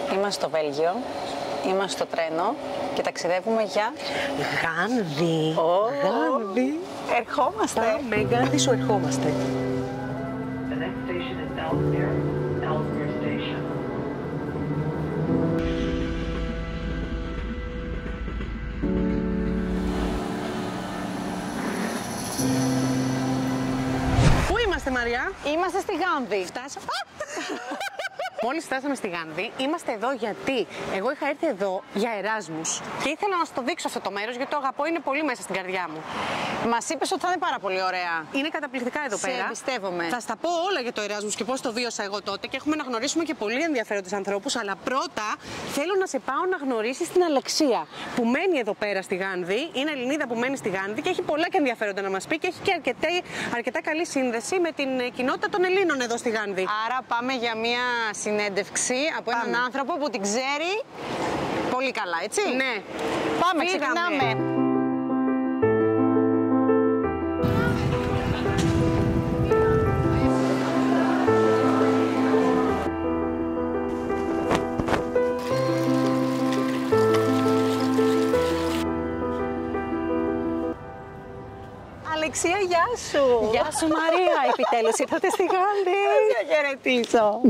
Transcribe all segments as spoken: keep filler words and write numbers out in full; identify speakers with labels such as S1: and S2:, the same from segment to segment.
S1: Είμαστε στο Βέλγιο, είμαστε στο τρένο και ταξιδεύουμε για...
S2: Γάνδη.
S1: Oh,
S2: Γάνδη.
S1: Ερχόμαστε.
S2: Πάμε, Γάνδη σου ερχόμαστε.
S3: The next station is Ellesmere, Ellesmere Station.
S2: Πού είμαστε, Μαριά?
S1: Είμαστε στη Γάνδη.
S2: Φτάσαμε. Μόλις φτάσαμε στη Γάνδη, είμαστε εδώ γιατί εγώ είχα έρθει εδώ για Εράσμους και ήθελα να σου το δείξω αυτό το μέρος γιατί το αγαπώ, είναι πολύ μέσα στην καρδιά μου.
S1: Μας είπες ότι θα είναι πάρα πολύ ωραία.
S2: Είναι καταπληκτικά εδώ
S1: Σε
S2: πέρα.
S1: εμπιστεύομαι.
S2: Θα στα πω όλα για το Εράσμους και πώς το βίωσα εγώ τότε και έχουμε να γνωρίσουμε και πολύ ενδιαφέροντες ανθρώπους. Αλλά πρώτα θέλω να σε πάω να γνωρίσεις την Αλεξία που μένει εδώ πέρα στη Γάνδη. Είναι Ελληνίδα που μένει στη Γάνδη και έχει πολλά και ενδιαφέροντα να μας πει και έχει και αρκετά, αρκετά καλή σύνδεση με την κοινότητα των Ελλήνων εδώ στη Γάνδη.
S1: Άρα πάμε για μια συνέντευξη από
S2: Πάμε.
S1: έναν άνθρωπο που την ξέρει πολύ καλά, έτσι.
S2: Ναι.
S1: Πάμε,
S2: Φύγαμε.
S1: ξεκινάμε. Αλεξία, γεια σου!
S2: Γεια σου Μαρία, επιτέλους ήρθατε στη Γάνδη.
S1: Να χαιρετήσω.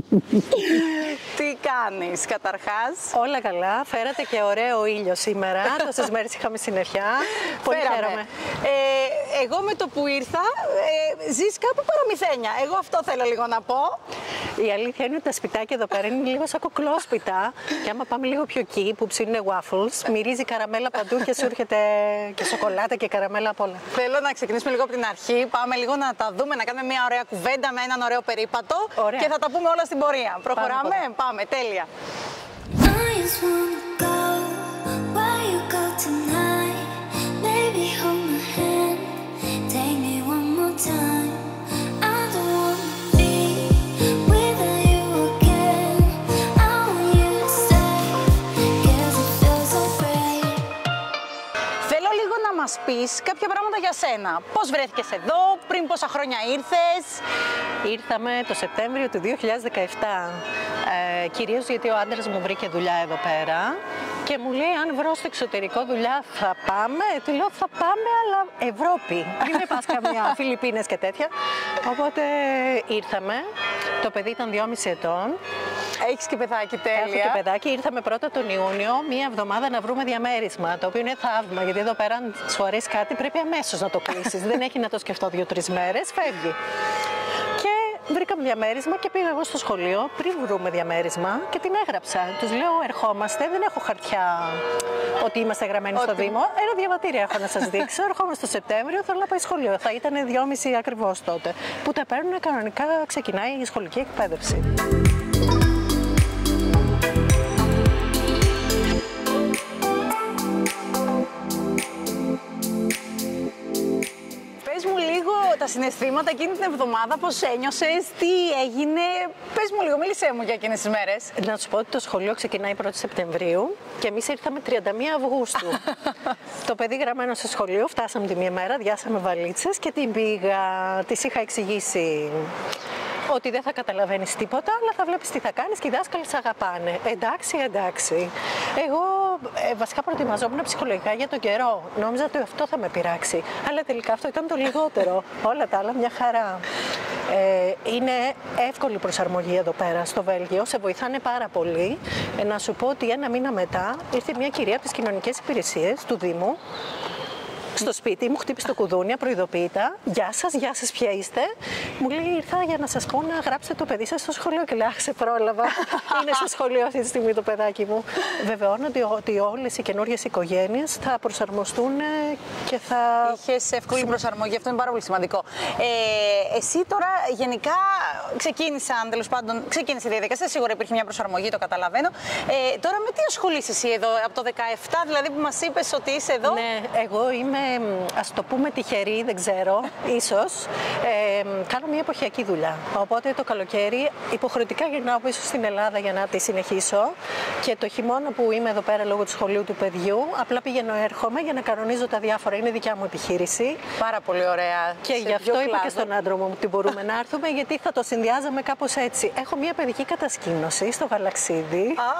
S1: Τι κάνεις, καταρχάς?
S2: Όλα καλά, φέρατε και ωραίο ήλιο σήμερα, τόσες μέρες είχαμε συννεφιά. Πολύ
S1: Φέραμε.
S2: χαίρομαι.
S1: Ε, εγώ με το που ήρθα, ε, ζεις κάπου παραμυθένια. Εγώ αυτό θέλω λίγο να πω.
S2: Η αλήθεια είναι ότι τα σπιτάκια εδώ πέρα είναι λίγο σαν κοκλόσπιτα και άμα πάμε λίγο πιο εκεί που ψήνουν waffles, μυρίζει καραμέλα παντού και σου έρχεται και σοκολάτα και καραμέλα απ' όλα.
S1: Θέλω να ξεκινήσουμε λίγο από την αρχή. Πάμε λίγο να τα δούμε, να κάνουμε μια ωραία κουβέντα με έναν ωραίο περίπατο.
S2: Ωραία.
S1: Και θα τα πούμε όλα στην πορεία. Προχωράμε,
S2: Πάμε,
S1: πάμε, τέλεια.
S4: I just wanna go where you go tonight. Baby, hold my hand, take me one more time. I don't wanna be without you again. I want you to stay, 'cause it feels so great.
S1: Θέλω λίγο να μας πεις κάποια πράγματα για σένα. Πώς βρέθηκες εδώ, πριν πόσα χρόνια ήρθες?
S2: Ήρθαμε το Σεπτέμβριο του δύο χιλιάδες δεκαεπτά, ε, κυρίως γιατί ο άντρας μου βρήκε δουλειά εδώ πέρα και μου λέει αν βρω στο εξωτερικό δουλειά θα πάμε. Του λέω θα πάμε αλλά Ευρώπη, μην με πας καμιά Φιλιππίνες και τέτοια. Οπότε ήρθαμε, το παιδί ήταν δυόμισι ετών.
S1: Έχεις και παιδάκι, τέλεια.
S2: Έχω και παιδάκι. Ήρθαμε πρώτα τον Ιούνιο, μία εβδομάδα να βρούμε διαμέρισμα. Το οποίο είναι θαύμα, γιατί εδώ πέρα, αν σου αρέσει κάτι, πρέπει αμέσως να το κλείσεις. Δεν έχει να το σκεφτώ δύο-τρεις μέρες, φεύγει. Και βρήκαμε διαμέρισμα και πήγα εγώ στο σχολείο πριν βρούμε διαμέρισμα και την έγραψα. Τους λέω: ερχόμαστε, δεν έχω χαρτιά ότι είμαστε γραμμένοι
S1: ότι...
S2: στο Δήμο. Ένα διαβατήριο έχω να σας δείξω. Ερχόμαστε το Σεπτέμβριο, θέλω να πάει σχολείο. Θα ήταν δυόμισι ακριβώς τότε. Που τα παίρνουν κανονικά, ξεκινάει η σχολική εκπαίδευση.
S1: Πες μου λίγο τα συναισθήματα εκείνη την εβδομάδα, πώς ένιωσες, τι έγινε. Πες μου λίγο, μίλησέ μου για εκείνες τις μέρες.
S2: Να σου πω ότι το σχολείο ξεκινάει πρώτη Σεπτεμβρίου και εμείς ήρθαμε τριάντα μία Αυγούστου. Το παιδί γραμμένο στο σχολείο, φτάσαμε τη μία μέρα, διάσαμε βαλίτσες και την πήγα, της είχα εξηγήσει ότι δεν θα καταλαβαίνεις τίποτα, αλλά θα βλέπεις τι θα κάνεις και οι δάσκαλοι σε αγαπάνε. Εντάξει, εντάξει. Εγώ ε, βασικά προετοιμαζόμουν ψυχολογικά για τον καιρό. Νόμιζα ότι αυτό θα με πειράξει. Αλλά τελικά αυτό ήταν το λιγότερο. Όλα τα άλλα μια χαρά. Ε, είναι εύκολη προσαρμογή εδώ πέρα στο Βέλγιο. Σε βοηθάνε πάρα πολύ. Ε, να σου πω ότι ένα μήνα μετά ήρθε μια κυρία από τις κοινωνικές υπηρεσίες του Δήμου. Στο σπίτι μου, χτύπησε το κουδούνι, απροειδοποίητα. Γεια σας, γεια σας, ποια είστε? Μου λέει: ήρθα για να σας πω να γράψετε το παιδί σας στο σχολείο. Και λέω: αχ, σε πρόλαβα. Είναι στο σχολείο αυτή τη στιγμή το παιδάκι μου. Βεβαιώνονται ότι όλες οι καινούριες οικογένειες θα προσαρμοστούν και θα.
S1: Είχες εύκολη προσαρμογή, αυτό είναι πάρα πολύ σημαντικό. Ε, εσύ τώρα γενικά ξεκίνησαν, τέλος πάντων, ξεκίνησε η διαδικασία. Σίγουρα υπήρχε μια προσαρμογή, το καταλαβαίνω. Ε, τώρα με τι ασχολείσαι εσύ εδώ, από το δεκαεπτά δηλαδή που μας είπες ότι είσαι εδώ?
S2: Ναι, εγώ είμαι, ας το πούμε, τυχερή, δεν ξέρω, ίσως. Ε, κάνω μια εποχιακή δουλειά. Οπότε το καλοκαίρι υποχρεωτικά γυρνάω πίσω στην Ελλάδα για να τη συνεχίσω. Και το χειμώνα που είμαι εδώ πέρα λόγω του σχολείου του παιδιού, απλά πηγαίνω, έρχομαι για να κανονίζω τα διάφορα. Είναι δικιά μου επιχείρηση.
S1: Πάρα πολύ ωραία.
S2: Και γι' αυτό είπα και στον άντρα μου ότι μπορούμε να έρθουμε, γιατί θα το συνδυάζαμε κάπως έτσι. Έχω μια παιδική κατασκήνωση στο Γαλαξίδι.
S1: Α,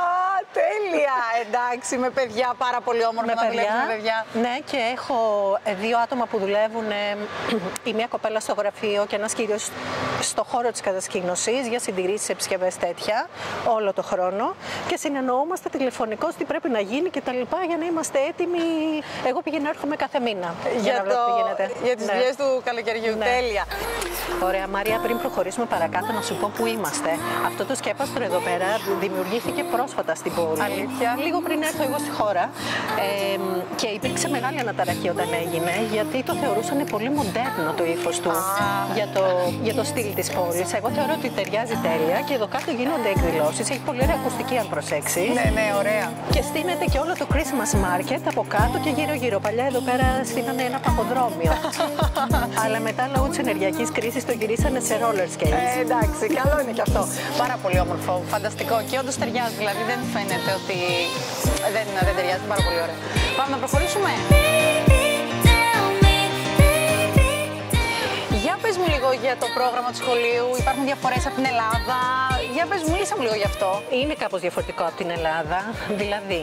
S1: τέλεια! Εντάξει, με παιδιά, πάρα πολύ όμορφα να δουλεύεις με παιδιά.
S2: Ναι, και έχω ε, δύο άτομα που δουλεύουν, ε, η μία κοπέλα στο γραφείο και ένας κύριος στο χώρο της κατασκήνωσης για συντηρήσεις, επισκευές τέτοια, όλο το χρόνο. Και συνεννοούμαστε τηλεφωνικώς τι πρέπει να γίνει και τα λοιπά για να είμαστε έτοιμοι. Εγώ πηγαίνω έρχομαι κάθε μήνα για,
S1: Για,
S2: να βλέπω τι γίνεται.
S1: για τις
S2: Ναι.
S1: δουλειές του καλοκαιριού.
S2: Ναι.
S1: Τέλεια.
S2: Ωραία, Μαρία, πριν προχωρήσουμε παρακάτω, να σου πω που είμαστε. Αυτό το σκέπαστρο εδώ πέρα δημιουργήθηκε πρόσφατα στην πόλη.
S1: Αλήθεια?
S2: Λίγο πριν έρθω εγώ στη χώρα. Ε, και υπήρξε μεγάλη αναταραχή όταν έγινε, γιατί το θεωρούσαν πολύ μοντέρνο το ύφος του για το, για το στυλ της πόλης. Εγώ θεωρώ ότι ταιριάζει τέλεια και εδώ κάτω γίνονται εκδηλώσεις. Έχει πολύ ωραία ακουστική, αν προσέξεις.
S1: Ναι, ναι, ωραία.
S2: Και στείνεται και όλο το Christmas market από κάτω και γύρω-γύρω. Παλιά εδώ πέρα στείνανε ένα παποδρόμιο. Αλλά μετά λόγω της ενεργειακής κρίσης το γυρίσανε σε roller skates.
S1: Ε, εντάξει, καλό είναι και αυτό. Πάρα πολύ όμορφο, φανταστικό και όντως ταιριάζει. Δηλαδή δεν φαίνεται ότι δεν, δεν ταιριάζει. Πάρα πολύ ωραία. Πάμε να προχωρήσουμε. Για πες μου λίγο για το πρόγραμμα του σχολείου. Υπάρχουν διαφορές από την Ελλάδα. Για πες μου, μίλησα μου λίγο γι' αυτό.
S2: Είναι κάπως διαφορετικό από την Ελλάδα. Δηλαδή,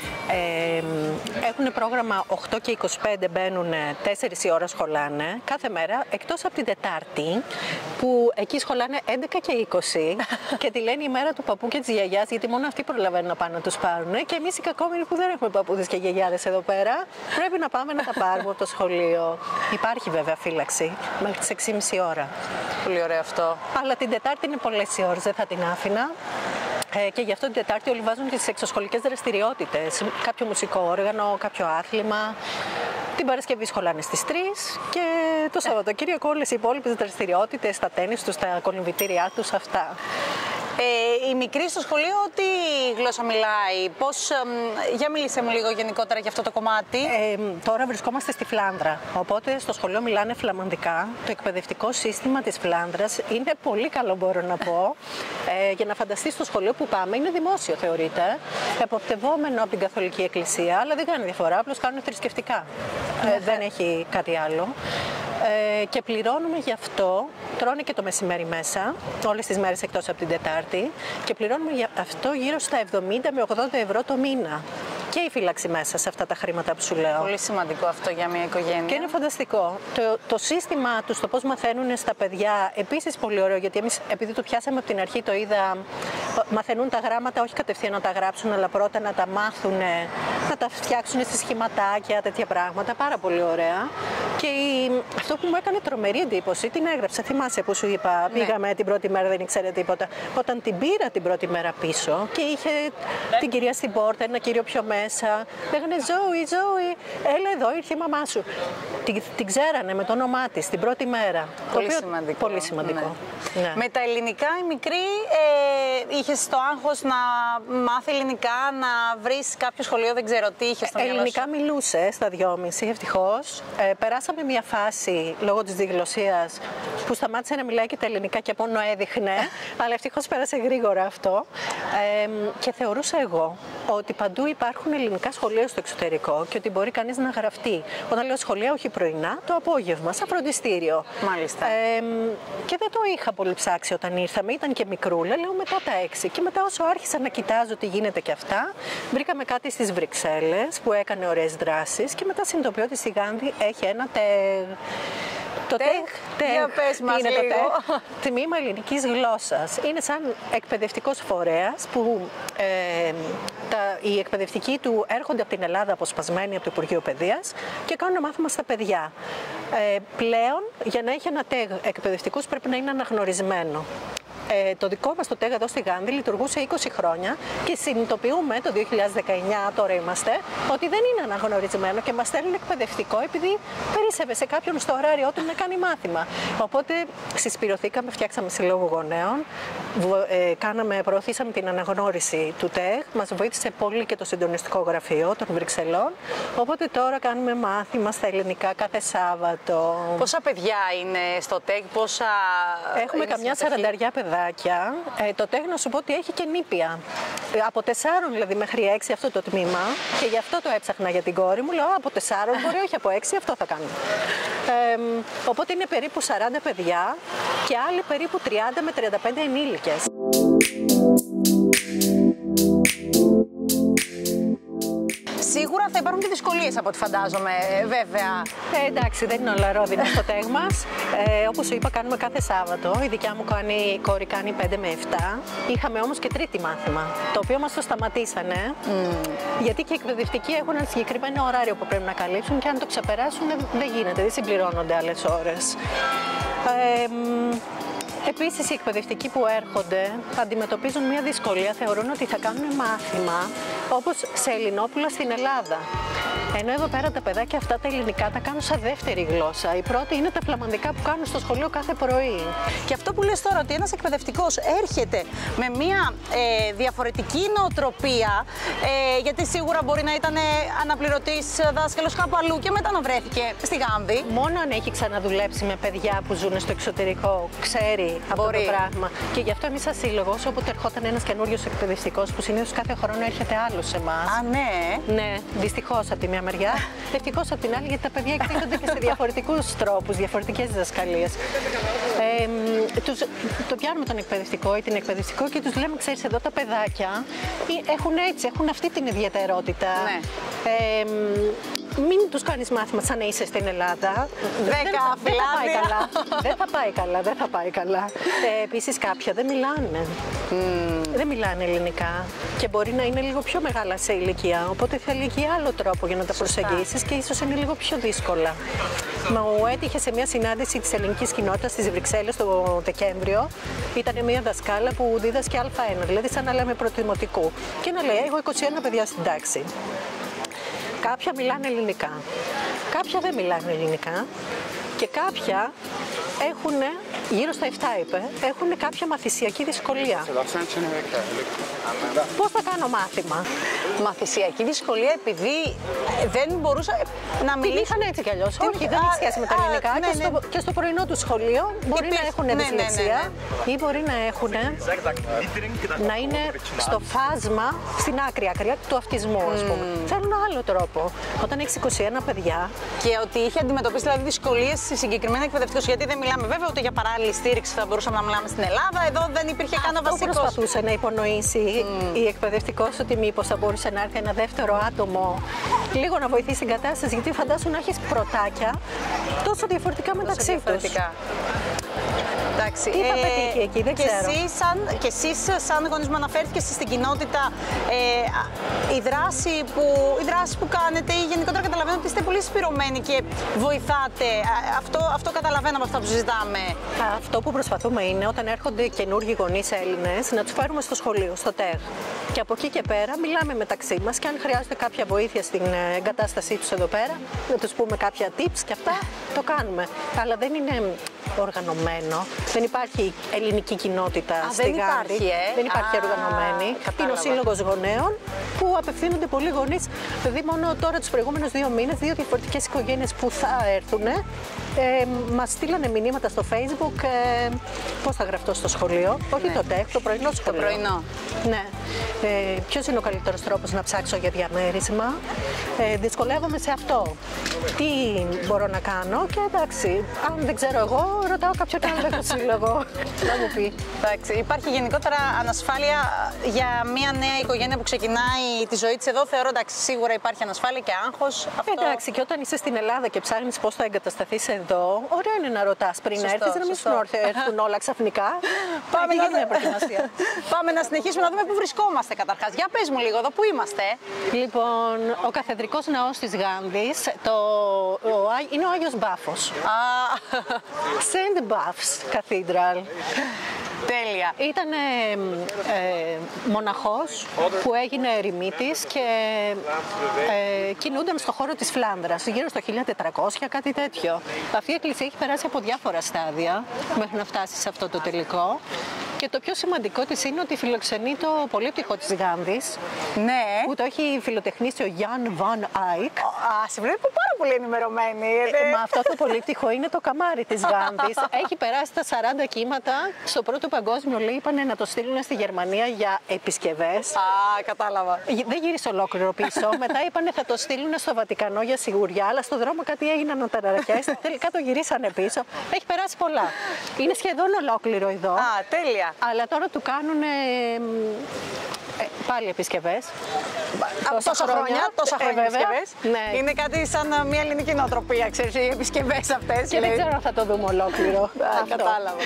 S2: ε, έχουν πρόγραμμα οκτώ και είκοσι πέντε, μπαίνουν τέσσερις η ώρα σχολάνε κάθε μέρα, εκτός από την Τετάρτη που εκεί σχολάνε έντεκα και είκοσι και τη λένε η μέρα του παππού και της γιαγιάς, γιατί μόνο αυτοί προλαβαίνουν να πάνε να τους πάρουν. Και εμείς οι κακόμενοι που δεν έχουμε παππούδες και γιαγιάδες εδώ πέρα, πρέπει να πάμε να τα πάρουμε από το σχολείο. Υπάρχει βέβαια φύλαξη μέχρι τις έξι και μισή ώρα.
S1: Πολύ ωραίο αυτό.
S2: Αλλά την Τετάρτη είναι πολλές οι ώρες, δεν θα την άφηνα. Ε, και γι' αυτό την Τετάρτη όλοι βάζουν και τις εξωσχολικές δραστηριότητες. Κάποιο μουσικό όργανο, κάποιο άθλημα. Την Παρασκευή σχολάνε στις τρεις και το Σαββατοκύριακο όλες οι υπόλοιπες δραστηριότητες, τα τένις τους, τα κολυμβητήριά τους, αυτά.
S1: Ε, η μικρή στο σχολείο τι γλώσσα μιλάει, πώς, ε, για μίλησε μου λίγο γενικότερα για αυτό το κομμάτι.
S2: Ε, τώρα βρισκόμαστε στη Φλάνδρα, οπότε στο σχολείο μιλάνε φλαμανδικά. Το εκπαιδευτικό σύστημα της Φλάνδρας είναι πολύ καλό, μπορώ να πω. Ε, για να φανταστείς το σχολείο που πάμε, είναι δημόσιο θεωρείται, εποπτευόμενο από την Καθολική Εκκλησία, αλλά δεν κάνει διαφορά, απλώς κάνουν θρησκευτικά. Ε, δεν έχει κάτι άλλο. Ε, και πληρώνουμε γι' αυτό, τρώνε και το μεσημέρι μέσα, όλες τις μέρες εκτός από την Τετάρτη, και πληρώνουμε γι' αυτό γύρω στα εβδομήντα με ογδόντα ευρώ το μήνα. Και η φύλαξη μέσα σε αυτά τα χρήματα που σου λέω.
S1: Πολύ σημαντικό αυτό για μια οικογένεια.
S2: Και είναι φανταστικό. Το, το σύστημα τους, το πώς μαθαίνουν στα παιδιά, επίσης πολύ ωραίο, γιατί εμείς επειδή το πιάσαμε από την αρχή, το είδα, μαθαίνουν τα γράμματα όχι κατευθείαν να τα γράψουν, αλλά πρώτα να τα μάθουν, να τα φτιάξουν σε σχηματάκια, τέτοια πράγματα. Πάρα πολύ ωραία. Και η, αυτό που μου έκανε τρομερή εντύπωση, την έγραψα. Θυμάσαι που σου είπα, ναι. Πήγαμε την πρώτη μέρα, δεν ήξερε τίποτα. Όταν την πήρα την πρώτη μέρα πίσω και είχε ναι. την κυρία στην πόρτα, ένα κύριο πιο μέσα. Λέγανε Ζόη, Ζόη, έλα εδώ, ήρθε η μαμά σου. Την, την ξέρανε με το όνομά της την πρώτη μέρα.
S1: Πολύ
S2: οποίο,
S1: σημαντικό.
S2: Πολύ σημαντικό.
S1: Ναι. Ναι. Με τα ελληνικά η μικρή ε, είχες το άγχος να μάθει ελληνικά, να βρεις κάποιο σχολείο, δεν ξέρω τι είχες στο μυαλό σου.
S2: Ελληνικά μιλούσε στα δυόμιση, ευτυχώς. Ε, περάσαμε μια φάση λόγω της διγλωσσίας που σταμάτησε να μιλάει και τα ελληνικά και μόνο έδειχνε, αλλά ευτυχώς πέρασε γρήγορα αυτό. Ε, και θεωρούσα εγώ ότι παντού υπάρχουν ελληνικά σχολεία στο εξωτερικό και ότι μπορεί κανείς να γραφτεί. Όταν λέω σχολεία, όχι πρωινά, το απόγευμα, σαν φροντιστήριο.
S1: Μάλιστα.
S2: Ε, και δεν το είχα πολύ ψάξει όταν ήρθαμε, ήταν και μικρούλα, λέω μετά τα έξι. Και μετά όσο άρχισα να κοιτάζω τι γίνεται και αυτά, βρήκαμε κάτι στις Βρυξέλλες που έκανε ωραίες δράσεις και μετά συνειδητοποιώ ότι στη Γάνδη έχει ένα τε... Το ΤΕΓ,
S1: ΤΕΓ, για πες μας
S2: είναι
S1: λίγο.
S2: Το ΤΕΓ, Τμήμα Ελληνικής Γλώσσας. Είναι σαν εκπαιδευτικός φορέας που ε, τα, οι εκπαιδευτικοί του έρχονται από την Ελλάδα αποσπασμένοι από το Υπουργείο Παιδείας και κάνουν μάθημα στα παιδιά. Ε, πλέον, για να έχει ένα ΤΕΓ εκπαιδευτικούς πρέπει να είναι αναγνωρισμένο. Ε, το δικό μας το ΤΕΓ εδώ στη Γάνδη λειτουργούσε είκοσι χρόνια και συνειδητοποιούμε το δύο χιλιάδες δεκαεννιά, τώρα είμαστε, ότι δεν είναι αναγνωρισμένο και μας στέλνουν εκπαιδευτικό επειδή περίσσευε σε κάποιον στο ωράριό του να κάνει μάθημα. Οπότε συσπηρωθήκαμε, φτιάξαμε συλλόγο γονέων, ε, κάναμε, προωθήσαμε την αναγνώριση του ΤΕΓ, μας βοήθησε πολύ και το συντονιστικό γραφείο των Βρυξελών. Οπότε τώρα κάνουμε μάθημα στα ελληνικά κάθε Σάββατο.
S1: Πόσα παιδιά είναι στο ΤΕΓ, πόσα.
S2: Έχουμε καμιά σαρανταριά παιδάκια. Ε, το ΤΕΓ να σου πω ότι έχει και νήπια. Ε, από τεσσάρων δηλαδή μέχρι έξι αυτό το τμήμα και γι' αυτό το έψαχνα για την κόρη μου. Λέω από τεσσάρων μπορεί, όχι από έξι, αυτό θα κάνουμε. Ε, οπότε είναι περίπου σαράντα παιδιά και άλλοι περίπου τριάντα με τριάντα πέντε ενήλικες.
S1: υπάρχουν και δυσκολίες από ό,τι φαντάζομαι, βέβαια.
S2: Ε, εντάξει, δεν είναι όλα ρόδινα στο τέγ μας. Ε, όπως σου είπα, κάνουμε κάθε Σάββατο. Η δικιά μου κάνει, η κόρη κάνει πέντε με επτά. Είχαμε όμως και τρίτη μάθημα, το οποίο μας το σταματήσανε. Mm. Γιατί και οι εκπαιδευτικοί έχουν ένα συγκεκριμένο ωράριο που πρέπει να καλύψουν και αν το ξεπεράσουν δεν, δεν γίνεται, δεν συμπληρώνονται άλλες ώρες. Ε, Επίσης, οι εκπαιδευτικοί που έρχονται αντιμετωπίζουν μια δυσκολία, θεωρούν ότι θα κάνουν μάθημα όπως σε Ελληνόπουλα στην Ελλάδα. Ενώ εδώ πέρα τα παιδάκια αυτά τα ελληνικά τα κάνουν σαν δεύτερη γλώσσα. Η πρώτη είναι τα φλαμανδικά που κάνουν στο σχολείο κάθε πρωί.
S1: Και αυτό που λες τώρα, ότι ένας εκπαιδευτικός έρχεται με μια ε, διαφορετική νοοτροπία, ε, γιατί σίγουρα μπορεί να ήταν αναπληρωτής δάσκαλος κάπου αλλού και μετά να βρέθηκε στη Γάνδη.
S2: Μόνο αν έχει ξαναδουλέψει με παιδιά που ζουν στο εξωτερικό, ξέρει αυτό το πράγμα. Και γι' αυτό εμείς σαν σύλλογος, όποτε ερχόταν ένας καινούριος εκπαιδευτικός, που συνήθως κάθε χρόνο έρχεται άλλος σε εμάς.
S1: Α, ναι.
S2: Ναι, δυστυχώς από τη μία μεριά. Ευτυχώς από την άλλη, γιατί τα παιδιά εκδίδονται και σε διαφορετικούς τρόπους, διαφορετικές διδασκαλίες. Ε, τους, το πιάνουμε τον εκπαιδευτικό ή την εκπαιδευτικό και τους λέμε: ξέρεις, εδώ τα παιδάκια έχουν έτσι, έχουν αυτή την ιδιαιτερότητα.
S1: Ναι.
S2: Ε, μην τους κάνεις μάθημα σαν να είσαι στην Ελλάδα.
S1: Δέκα
S2: δεν, δεν θα πάει
S1: φυλάδια.
S2: καλά. δεν θα πάει καλά, δεν θα πάει καλά. Ε, επίσης κάποια δεν μιλάνε. Mm. Δεν μιλάνε ελληνικά και μπορεί να είναι λίγο πιο μεγάλα σε ηλικία. Οπότε θέλει και άλλο τρόπο για να τα προσεγγίσεις και ίσως είναι λίγο πιο δύσκολα. Μου έτυχε σε μια συνάντηση της ελληνικής κοινότητας στις Βρυξέλλες το Δεκέμβριο. Ήταν μια δασκάλα που δίδασκε Α ένα, δηλαδή σαν να λέμε πρωτοδημοτικού. Και να λέει: έχω είκοσι ένα παιδιά στην τάξη. Κάποια μιλάνε ελληνικά, κάποια δεν μιλάνε ελληνικά και κάποια έχουν, γύρω στα επτά είπε, έχουν κάποια μαθησιακή δυσκολία. Πώς θα κάνω μάθημα?
S1: Μαθησιακή δυσκολία επειδή δεν μπορούσα να
S2: Την
S1: μιλήσω.
S2: είχαν έτσι κι αλλιώς.
S1: Την-
S2: Όχι, δεν
S1: Α,
S2: έχει σχέση με τα
S1: α,
S2: ελληνικά.
S1: ναι,
S2: και, στο,
S1: ναι.
S2: και στο πρωινό του σχολείο μπορεί
S1: Υπήρχε-
S2: να έχουν
S1: ναι, ναι, ναι,
S2: δυσλεξία
S1: ναι.
S2: ή μπορεί να έχουν να είναι στο φάσμα, στην άκρη άκρη του αυτισμού, ας πούμε. Θέλουν άλλο τρόπο. Όταν έχεις είκοσι ένα παιδιά.
S1: Και ότι είχε αντιμετωπίσει δηλαδή δυσκολίες συγκεκριμένα εκπαιδευτικός. Γιατί δεν μιλάμε βέβαια ούτε για παράλληλη στήριξη θα μπορούσαμε να μιλάμε στην Ελλάδα. Εδώ δεν υπήρχε καν ο
S2: Αυτό
S1: βασικός.
S2: προσπαθούσε να υπονοήσει mm. η εκπαιδευτικός ότι μήπως θα μπορούσε να έρθει ένα δεύτερο άτομο λίγο να βοηθήσει την κατάσταση. Γιατί φαντάσου να έχεις πρωτάκια τόσο διαφορετικά μεταξύ τους.
S1: Διαφορετικά. Εντάξει,
S2: Τι θα πετύχει εκεί, δεν
S1: και
S2: ξέρω.
S1: Εσείς, σαν, και εσείς σαν γονείς αναφέρθηκε στην κοινότητα, ε, η, δράση που, η δράση που κάνετε ή γενικότερα καταλαβαίνω ότι είστε πολύ συσπηρωμένοι και βοηθάτε. Αυτό, αυτό καταλαβαίνω από αυτά που συζητάμε.
S2: Αυτό που προσπαθούμε είναι όταν έρχονται καινούργιοι γονείς Έλληνες να τους φέρουμε στο σχολείο, στο ΤΕΓ. Και από εκεί και πέρα μιλάμε μεταξύ μας και αν χρειάζεται κάποια βοήθεια στην εγκατάστασή τους εδώ πέρα, να τους πούμε κάποια tips και αυτά, το κάνουμε. Αλλά δεν είναι οργανωμένο. Δεν υπάρχει ελληνική κοινότητα
S1: Α,
S2: στη
S1: δεν
S2: Γάνδη.
S1: υπάρχει, ε.
S2: Δεν υπάρχει
S1: Α,
S2: οργανωμένη.
S1: κατάλαβα.
S2: Είναι ο Σύλλογος Γονέων που απευθύνονται πολλοί γονείς. Δηλαδή, μόνο τώρα τους προηγούμενους δύο μήνες, δύο διαφορετικές οικογένειες που θα έρθουν, ε, μας στείλανε μηνύματα στο Facebook ε, πώς θα γραφτώ στο σχολείο. Όχι
S1: Ναι.
S2: το ΤΕΚ, το πρωινό σχολείο.
S1: Το πρωινό.
S2: Ναι. Ε, ποιος είναι ο καλύτερος τρόπος να ψάξω για διαμέρισμα? Ε, δυσκολεύομαι σε αυτό. Τι μπορώ να κάνω? Και εντάξει, αν δεν ξέρω εγώ, ρωτάω κάποιον άλλο στο σύλλογο να μου πει.
S1: Εντάξει, υπάρχει γενικότερα ανασφάλεια για μια νέα οικογένεια που ξεκινάει τη ζωή της εδώ. Θεωρώ εντάξει, σίγουρα υπάρχει ανασφάλεια και άγχος. Αυτό...
S2: Εντάξει, και όταν είσαι στην Ελλάδα και ψάχνεις πώς θα εγκατασταθείς εδώ, ωραίο είναι να ρωτάς πριν
S1: Σωστό,
S2: έρθεις, να μην
S1: σωστό.
S2: σου έρθει- έρθουν όλα ξαφνικά.
S1: Πάμε
S2: Εκεί
S1: να...
S2: γίνεται μια προετοιμασία.
S1: Πάμε να συνεχίσουμε να δούμε πού βρισκόμαστε καταρχάς. Για πες μου λίγο εδώ, πού είμαστε.
S2: Λοιπόν, ο καθεδρικός ναός της Γάνδης το, ο, Ά- είναι ο Άγιος Μπάφος.
S1: Α,
S2: Saint Buffs Cathedral.
S1: τέλεια.
S2: Ήταν ε, ε, μοναχός που έγινε ερημίτης και ε, κινούνταν στο χώρο της Φλάνδρας, γύρω στο χίλια τετρακόσια, κάτι τέτοιο. Αυτή η εκκλησία έχει περάσει από διάφορα στάδια μέχρι να φτάσει σε αυτό το τελικό. Και το πιο σημαντικό της είναι ότι φιλοξενεί το πολύπτυχο της Γάνδης,
S1: Ναι.
S2: που το έχει φιλοτεχνίσει ο Γιάν Βαν Άικ.
S1: Α, σε βλέπω πάρα πολύ ενημερωμένη.
S2: Ε, Μα αυτό το πολύπτυχο είναι το καμάρι της Γάνδης. Έχει περάσει τα σαράντα κύματα. Στο πρώτο παγκόσμιο, λέει, είπανε να το στείλουν στη Γερμανία για επισκευές.
S1: Α, κατάλαβα.
S2: Δεν γύρισε ολόκληρο πίσω. Μετά είπανε θα το στείλουν στο Βατικανό για σιγουριά, αλλά στο δρόμο κάτι έγιναν αταραχές. Τελικά το γυρίσανε πίσω. Έχει περάσει πολλά. Είναι σχεδόν ολόκληρο εδώ.
S1: Α, τέλεια.
S2: Αλλά τώρα του κάνουν Ε, πάλι επισκευές.
S1: Τόσα, τόσα χρόνια, χρόνια, τόσα χρόνια
S2: ε,
S1: επισκευές.
S2: Ναι.
S1: Είναι κάτι σαν μια ελληνική νοοτροπία, ξέρεις, οι επισκευές αυτές.
S2: Και λέει. Δεν ξέρω αν θα το δούμε ολόκληρο.
S1: Κατάλαβα.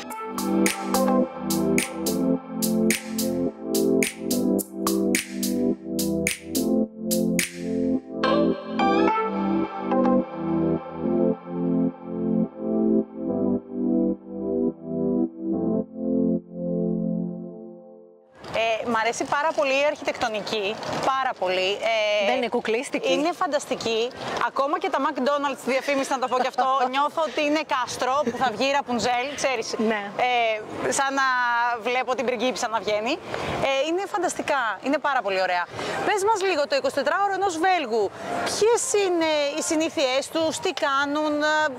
S1: Ε, μ' αρέσει πάρα πολύ η αρχιτεκτονική, πάρα πολύ. Ε,
S2: Δεν είναι κουκλίστικη.
S1: Είναι φανταστική. Ακόμα και τα McDonald's, τη διαφήμιση, να το πω και αυτό, νιώθω ότι είναι κάστρο που θα βγει η Ραπουνζέλ, ξέρεις.
S2: Ναι.
S1: Ε, σαν να βλέπω την πριγκίπισσα να βγαίνει. Ε, είναι φανταστικά, είναι πάρα πολύ ωραία. Πες μας λίγο, το εικοσιτετράωρο ενός Βέλγου, ποιες είναι οι συνήθειές τους, τι κάνουν?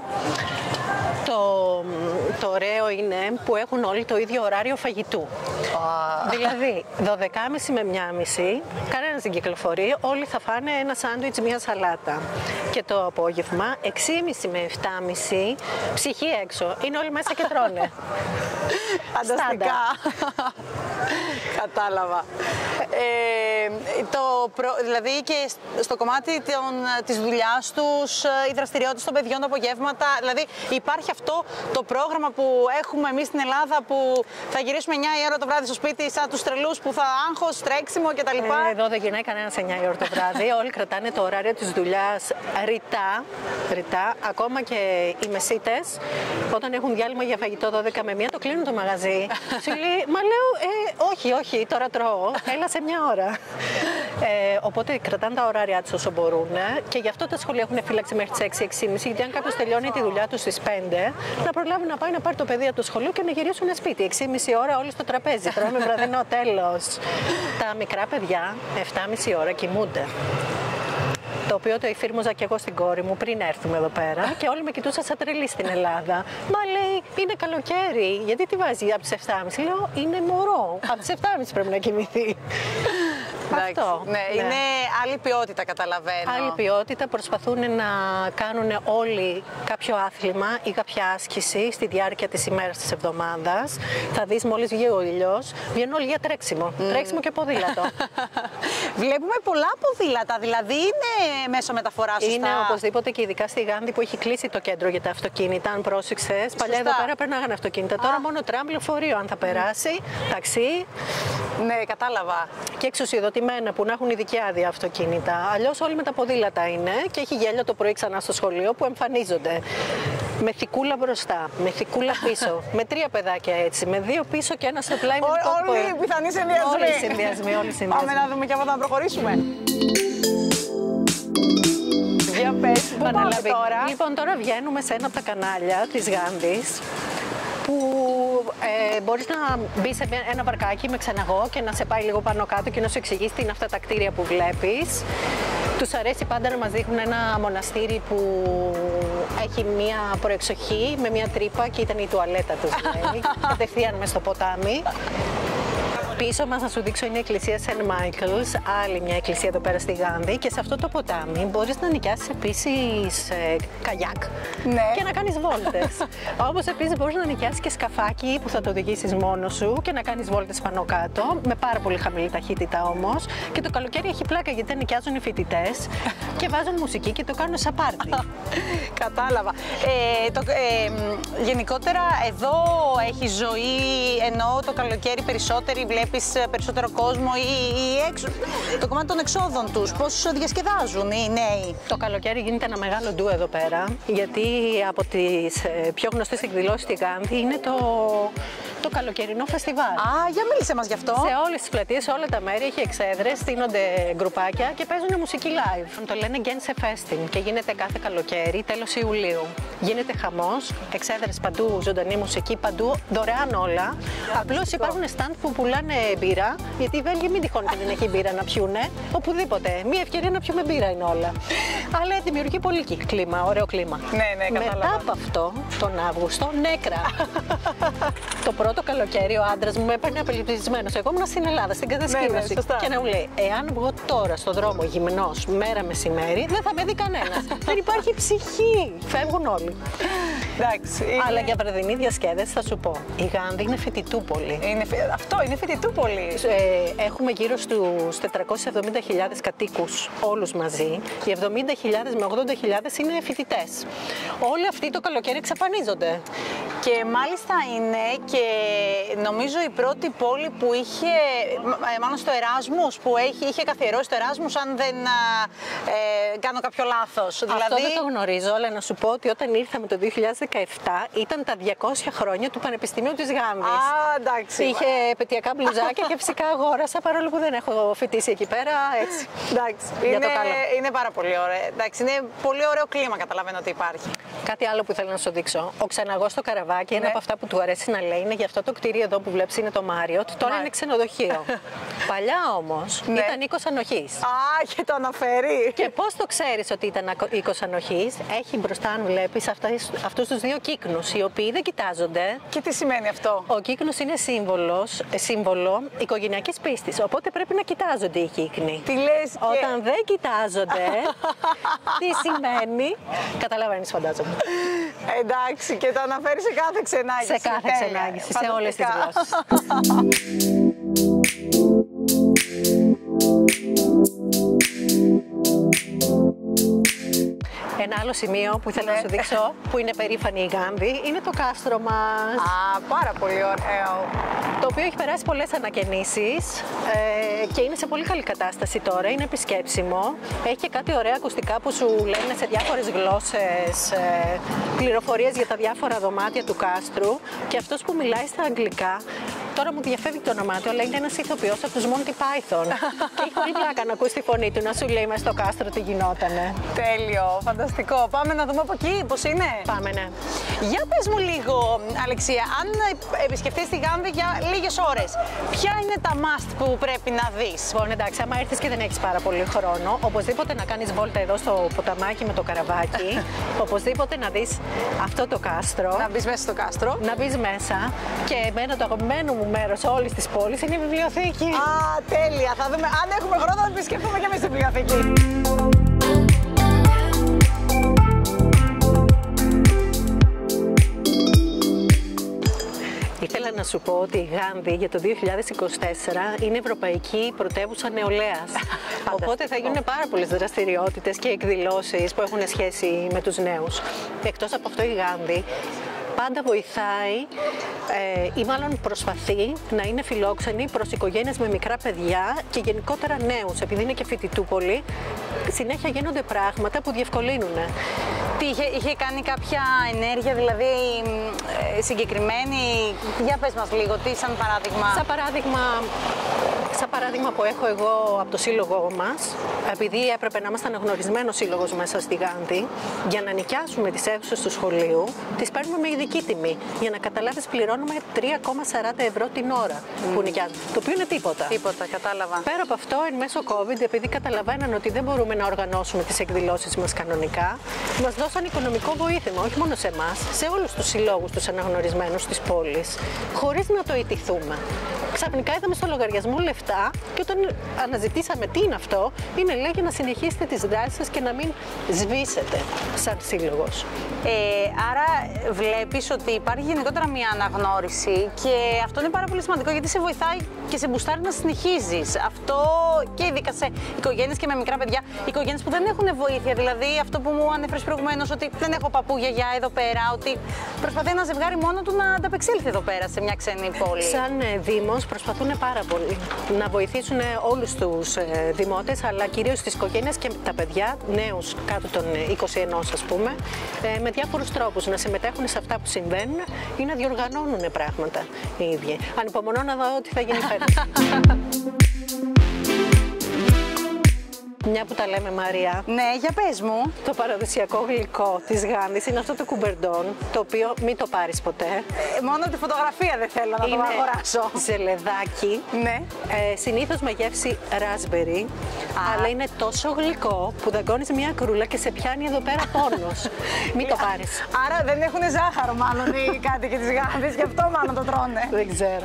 S2: Το, το ωραίο είναι που έχουν όλοι το ίδιο ωράριο φαγητού.
S1: Ah.
S2: Δηλαδή, δώδεκα και μισή με μία και μισή, κανένας δεν κυκλοφορεί, όλοι θα φάνε ένα σάντουιτς, μία σαλάτα. Και το απόγευμα, έξι και μισή με επτά και μισή, ψυχή έξω. Είναι όλοι μέσα και τρώνε.
S1: Φανταστικά. Κατάλαβα. Ε, το προ, δηλαδή και στο κομμάτι των, της δουλειάς τους, οι δραστηριότητες των παιδιών, τα απογεύματα, δηλαδή υπάρχει αυτό το πρόγραμμα που έχουμε εμείς στην Ελλάδα που θα γυρίσουμε εννιά η ώρα το βράδυ στο σπίτι σαν τους τρελούς που θα άγχος, τρέξιμο κτλ.
S2: Ε, εδώ δεν γυρνάει κανένας εννιά η ώρα το βράδυ, όλοι κρατάνε το ωράριο της δουλειάς ρητά, ρητά, ακόμα και οι μεσίτες όταν έχουν διάλειμμα για φαγητό δώδεκα με μία το κλείνουν το μαγαζί. Σου λέει, μα λέω, ε, όχι, όχι, τώρα τρώω, έλα σε μια ώρα. Ε, οπότε κρατάνε τα ωράρια τους όσο μπορούν και γι' αυτό τα σχολεία έχουν φύλαξη μέχρι τις έξι, έξι και μισή, γιατί αν κάποιος τελειώνει τη δουλειά του στις πέντε, να προλάβει να πάει να πάρει το παιδί από το σχολείο και να γυρίσουν σπίτι. έξι και μισή ώρα όλοι στο τραπέζι, τρώμε βραδινό, τέλος. Τα μικρά παιδιά επτά και μισή ώρα κοιμούνται. Το οποίο το εφήρμοζα και εγώ στην κόρη μου πριν έρθουμε εδώ πέρα και όλοι με κοιτούσαν σαν τρελή στην Ελλάδα. Μα λέει, είναι καλοκαίρι, γιατί τι βάζει από τις επτά και μισή? Λέω, είναι μωρό, από τις επτά και μισή πρέπει να κοιμηθεί. Αυτό.
S1: Ναι, ναι, είναι άλλη ποιότητα, καταλαβαίνω.
S2: Άλλη ποιότητα. Προσπαθούν να κάνουν όλοι κάποιο άθλημα ή κάποια άσκηση στη διάρκεια της ημέρας της εβδομάδας. Θα δεις μόλις βγει ο ήλιος, βγαίνουν όλοι για τρέξιμο. Mm. Τρέξιμο και ποδήλατο.
S1: Βλέπουμε πολλά ποδήλατα, δηλαδή είναι μέσω μεταφοράς, σωστά?
S2: Είναι οπωσδήποτε, και ειδικά στη Γάνδη που έχει κλείσει το κέντρο για τα αυτοκίνητα. Αν πρόσεξες, παλιά εδώ πέρα περνάγανε αυτοκίνητα. Α. Τώρα μόνο τραμ, λεωφορείο, αν θα περάσει, ταξί.
S1: Ναι, κατάλαβα.
S2: Και εξουσιοδοτημένα που να έχουν ειδική άδεια αυτοκίνητα. Αλλιώς όλοι με τα ποδήλατα είναι και έχει γέλιο το πρωί ξανά στο σχολείο που εμφανίζονται. Με θικούλα μπροστά, με θικούλα πίσω, με τρία παιδάκια έτσι, με δύο πίσω και ένα στο πλάι.
S1: Ό, όλοι οι πιθανοί συνδυασμοί.
S2: Όλοι οι συνδυασμοί, όλοι οι συνδυασμοί.
S1: Πάμε να δούμε και από εδώ να προχωρήσουμε. Για πες, πού πάμε τώρα?
S2: Λοιπόν, τώρα βγαίνουμε σε ένα από τα κανάλια της Γάνδης, που ε, μπορείς να μπεις σε ένα βαρκάκι με ξεναγό και να σε πάει λίγο πάνω κάτω και να σου εξηγήσει τι είναι αυτά τα κτίρια που βλέπεις. Τους αρέσει πάντα να μας δείχνουν ένα μοναστήρι που έχει μία προεξοχή με μία τρύπα και ήταν η τουαλέτα τους, λέει, κατευθείαν μες στο ποτάμι. Πίσω μας, να σου δείξω, είναι η εκκλησία Σεντ Μάικλς, άλλη μια εκκλησία εδώ πέρα στη Γάνδη, και σε αυτό το ποτάμι μπορείς να νοικιάσεις επίσης ε, καγιάκ, ναι, και να κάνεις βόλτες. Όπως επίσης μπορείς να νοικιάσεις και σκαφάκι που θα το οδηγήσεις μόνος σου και να κάνεις βόλτες πάνω κάτω, με πάρα πολύ χαμηλή ταχύτητα όμως. Και το καλοκαίρι έχει πλάκα γιατί νοικιάζουν οι φοιτητές και βάζουν μουσική και το κάνουν σαν πάρτι. Κατάλαβα.
S1: Ε, το, ε, γενικότερα εδώ έχει ζωή, ενώ το καλοκαίρι περισσότεροι βλέπεις περισσότερο κόσμο ή, ή έξω, το κομμάτι των εξόδων τους, πώς διασκεδάζουν οι νέοι?
S2: Το καλοκαίρι γίνεται ένα μεγάλο ντου εδώ πέρα, γιατί από τις πιο γνωστές εκδηλώσεις στη Γάνδη είναι το, το καλοκαιρινό φεστιβάλ.
S1: Α, για μίλησε μας γι' αυτό.
S2: Σε όλες τις πλατείες, σε όλα τα μέρη έχει εξέδρες, στείνονται γκρουπάκια και παίζουν μουσική live. Το λένε Gänse Festing και γίνεται κάθε καλοκαίρι, τέλος Ιουλίου. Γίνεται χαμός, εξέδρες παντού, ζωντανή μουσική παντού, δωρεάν όλα. Απλώς υπάρχουν stand που πουλάνε μπύρα, γιατί οι Βέλγοι μην τυχόν και δεν έχει μπύρα να πιούνε, οπουδήποτε. Μία ευκαιρία να πιούμε μπύρα είναι όλα. Αλλά δημιουργεί πολύ κλίμα, ωραίο κλίμα.
S1: Ναι, ναι, κατάλαβα.
S2: Μετά από αυτό, τον Αύγουστο, νέκρα. Το πρώτο καλοκαίρι ο άντρας μου με έπαιρνε απελπισμένος. Εγώ ήμουν στην Ελλάδα, στην κατασκήνωση.
S1: Ναι, ναι,
S2: και να μου λέει, εάν βγω τώρα στον δρόμο γυμνός, μέρα μεσημέρι, δεν θα με δει κανένας. Δεν υπάρχει ψυχή. Φεύγουν όλοι.
S1: Εντάξει, είναι...
S2: Αλλά για βραδινή διασκέδαση θα σου πω, η Γάνδη είναι φοιτητούπολη.
S1: Είναι, αυτό είναι φοιτητούπολη. πολύ.
S2: Ε, έχουμε γύρω στους τετρακόσιες εβδομήντα χιλιάδες κατοίκους όλους μαζί. Οι εβδομήντα χιλιάδες με ογδόντα χιλιάδες είναι φοιτητές. Όλοι αυτοί το καλοκαίρι εξαφανίζονται.
S1: Και μάλιστα είναι και νομίζω η πρώτη πόλη που είχε, μάλλον στο Εράσμους, που έχει, είχε καθιερώσει το Εράσμους, αν δεν ε, κάνω κάποιο λάθος.
S2: Αυτό
S1: δηλαδή...
S2: δεν το γνωρίζω, αλλά να σου πω ότι όταν ήρθαμε το δύο χιλιάδες δεκαεπτά ήταν τα διακόσια χρόνια του Πανεπιστημίου της Γάνδης.
S1: Α, εντάξει.
S2: Είχε επαιτειακά μπλουζάκια και φυσικά αγόρασα, παρόλο που δεν έχω φοιτήσει εκεί πέρα, έτσι.
S1: Εντάξει.
S2: Για
S1: είναι,
S2: το καλό.
S1: είναι πάρα πολύ ωραίο. Εντάξει, είναι πολύ ωραίο κλίμα, καταλαβαίνω ότι υπάρχει.
S2: Κάτι άλλο που θέλω να σου δείξω. Ο Ξαναγός στο Καραβάκι,
S1: Ναι.
S2: ένα από αυτά που του αρέσει να λέει, είναι γι' αυτό το κτίριο εδώ που βλέπεις είναι το Μάριοτ. Τώρα
S1: Ναι.
S2: είναι ξενοδοχείο. Παλιά όμως
S1: Ναι.
S2: ήταν οίκος ανοχής.
S1: Α, και το αναφέρει.
S2: Και πώς το ξέρεις ότι ήταν οίκος ανοχής? Έχει μπροστά, αν βλέπεις, αυτούς τους δύο κύκνους, οι οποίοι δεν κοιτάζονται.
S1: Και τι σημαίνει αυτό?
S2: Ο κύκνος είναι σύμβολος, ε, σύμβολο οικογενειακής πίστης, οπότε πρέπει να κοιτάζονται οι κύκνοι.
S1: Τι λες?
S2: Όταν
S1: και...
S2: δεν κοιτάζονται, τι σημαίνει, καταλαβαίνεις φαντάζομαι.
S1: Εντάξει, και το αναφέρει σε κάθε ξενάγηση.
S2: Σε κάθε
S1: Τέλεια.
S2: ξενάγηση, σε όλες τις
S1: Φανταστικά.
S2: γλώσσες. Ένα άλλο σημείο που ήθελα
S1: Ναι.
S2: να σου δείξω, που είναι περήφανη η Γάνδη, είναι το κάστρο μας.
S1: Α, πάρα πολύ ωραίο.
S2: Το οποίο έχει περάσει πολλές ανακαινήσεις ε, και είναι σε πολύ καλή κατάσταση τώρα, είναι επισκέψιμο. Έχει και κάτι ωραία ακουστικά που σου λένε σε διάφορες γλώσσες ε, πληροφορίες για τα διάφορα δωμάτια του κάστρου, και αυτός που μιλάει στα αγγλικά, τώρα μου διαφεύγει το όνομά του, αλλά είναι ένας ηθοποιός από τους Monty Python. Και έχει πολύ πλάκα να ακούσει τη φωνή του να σου λέει μες στο κάστρο τι γινότανε.
S1: Τέλειο, φανταστικό. Πάμε να δούμε από εκεί πώς είναι.
S2: Πάμε, ναι.
S1: Για πες μου λίγο, Αλεξία, αν επισκεφτείς τη Γάνδη για λίγες ώρες, ποια είναι τα must που πρέπει να δεις?
S2: Λοιπόν, εντάξει, άμα έρθεις και δεν έχεις πάρα πολύ χρόνο, οπωσδήποτε να κάνεις βόλτα εδώ στο ποταμάκι με το καραβάκι. Οπωσδήποτε να δεις αυτό το κάστρο.
S1: Να μπεις μέσα στο κάστρο.
S2: Να μπεις μέσα. Και εμένα το αγαπημένο μου μέρος όλης της πόλης είναι η βιβλιοθήκη.
S1: Α, τέλεια. Θα δούμε. Αν έχουμε χρόνο, θα επισκεφτούμε και εμείς την βιβλιοθήκη.
S2: Ήθελα να σου πω ότι η Γάνδη για το δύο χιλιάδες είκοσι τέσσερα είναι Ευρωπαϊκή Πρωτεύουσα Νεολαίας. Οπότε θα γίνουν πάρα πολλές δραστηριότητες και εκδηλώσεις που έχουν σχέση με τους νέους. Εκτός από αυτό, η Γάνδη πάντα βοηθάει ε, ή μάλλον προσπαθεί να είναι φιλόξενη προς οικογένειες με μικρά παιδιά και γενικότερα νέους. Επειδή είναι και φοιτητούπολη, συνέχεια γίνονται πράγματα που διευκολύνουν.
S1: Τι είχε, είχε κάνει κάποια ενέργεια, δηλαδή ε, συγκεκριμένη? Για πες μας λίγο, τι σαν παράδειγμα?
S2: Σαν παράδειγμα, σαν παράδειγμα που έχω εγώ από το σύλλογό μας, επειδή έπρεπε να είμαστε αναγνωρισμένος σύλλογος μέσα στη Γάνδη, για να νοικιάσουμε τις αίθουσες του σχολείου, τις παίρνουμε με ειδική τιμή. Για να καταλάβεις, πληρώνουμε τρία κόμμα σαράντα ευρώ την ώρα mm. που νοικιάζουμε. Το οποίο είναι τίποτα.
S1: Τίποτα, κατάλαβα.
S2: Πέρα από αυτό, εν μέσω COVID, επειδή καταλαβαίναν ότι δεν μπορούμε να οργανώσουμε τις εκδηλώσεις μας κανονικά, μας δώσαν οικονομικό βοήθημα, όχι μόνο σε εμάς, σε όλους τους συλλόγους, τους αναγνωρισμένους της πόλης, χωρίς να το ιτηθούμε. Ξαφνικά είδαμε στο λογαριασμό λεφτά και όταν αναζητήσαμε τι είναι αυτό, είναι λέει για να συνεχίσετε τις δράσεις σας και να μην σβήσετε σαν σύλλογος.
S1: Ε, άρα βλέπεις ότι υπάρχει γενικότερα μια αναγνώριση και αυτό είναι πάρα πολύ σημαντικό, γιατί σε βοηθάει και σε μπουστάρει να συνεχίζεις. Αυτό και ειδικά σε οικογένειες και με μικρά παιδιά, οικογένειες που δεν έχουν βοήθεια, δηλαδή αυτό που μου ανέφερες προηγουμένως, ότι δεν έχω παππού, γιαγιά εδώ πέρα, ότι προσπαθεί ένα ζευγάρι μόνο του να ανταπεξέλθει εδώ πέρα σε μια ξένη πόλη.
S2: Σαν ε, Δήμος προσπαθούν πάρα πολύ να βοηθήσουν όλους τους ε, δημότες, αλλά κυρίως τις οικογένειες και τα παιδιά, νέους κάτω των είκοσι ένα ας πούμε, ε, με διάφορους τρόπους να συμμετέχουν σε αυτά που συμβαίνουν ή να διοργανώνουν πράγματα οι ίδιοι. Ανυπομονώ να δω τι θα γίνει φέτος. Μια που τα λέμε, Μαρία.
S1: Ναι, για πες μου.
S2: Το παραδοσιακό γλυκό της Γάνδης είναι αυτό το κουμπερντόν, το οποίο μην το πάρεις ποτέ.
S1: Ε, μόνο τη φωτογραφία δεν θέλω να
S2: είναι
S1: το αγοράσω.
S2: ζελεδάκι.
S1: Ναι.
S2: Ε, συνήθως με γεύση raspberry, αλλά είναι τόσο γλυκό που δαγκώνεις μια κρούλα και σε πιάνει εδώ πέρα πόνος. Μην το πάρεις.
S1: Άρα δεν έχουν ζάχαρο μάλλον οι κάτοικοι της Γάνδης, γι' αυτό μάλλον το τρώνε.
S2: Δεν ξέρω.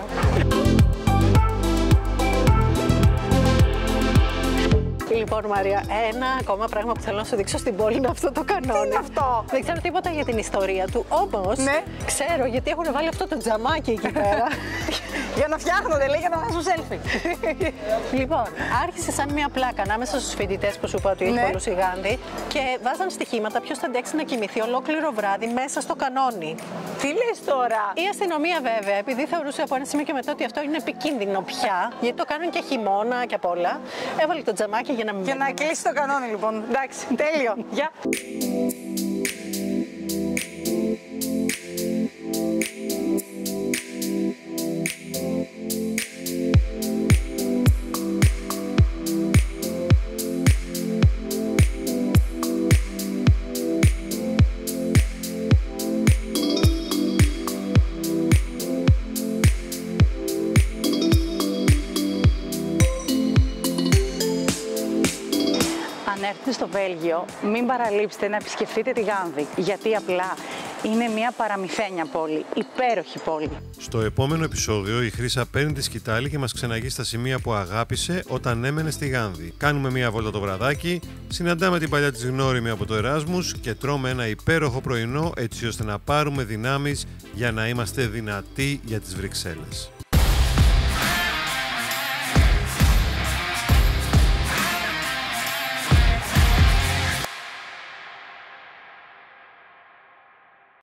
S2: Λοιπόν, Μαρία, ένα ακόμα πράγμα που θέλω να σου δείξω στην πόλη είναι αυτό το κανόνι.
S1: Τι είναι αυτό?
S2: Δεν ξέρω τίποτα για την ιστορία του, όμως
S1: Ναι.
S2: ξέρω γιατί έχουν βάλει αυτό το τζαμάκι εκεί πέρα.
S1: Για να φτιάχνονται, λέει, για να βάζουν selfie.
S2: Λοιπόν, άρχισε σαν μια πλάκα ανάμεσα στους φοιτητές που σου είπα ότι έχει
S1: Ναι.
S2: πολλούς η Γάνδη και βάζαν στοιχήματα ποιος θα αντέξει να κοιμηθεί ολόκληρο βράδυ μέσα στο κανόνι.
S1: Τι λες τώρα?
S2: Η αστυνομία, βέβαια, επειδή θεωρούσε από ένα σημείο και μετά ότι αυτό είναι επικίνδυνο πια, γιατί το κάνουν και χειμώνα και απ' όλα, έβαλε το τζαμάκι για να μην.
S1: Για να κλείσει το κανόνι, λοιπόν. Εντάξει, τέλειο. Γεια. Αν έρθετε στο Βέλγιο, μην παραλείψετε να επισκεφτείτε τη Γάνδη, γιατί απλά είναι μια παραμυθένια πόλη, υπέροχη πόλη.
S5: Στο επόμενο επεισόδιο η Χρύσα παίρνει τη σκητάλη και μας ξεναγεί στα σημεία που αγάπησε όταν έμενε στη Γάνδη. Κάνουμε μια βόλτα το βραδάκι, συναντάμε την παλιά της γνώριμη από το Εράσμους και τρώμε ένα υπέροχο πρωινό έτσι ώστε να πάρουμε δυνάμεις για να είμαστε δυνατοί για τις Βρυξέλλες.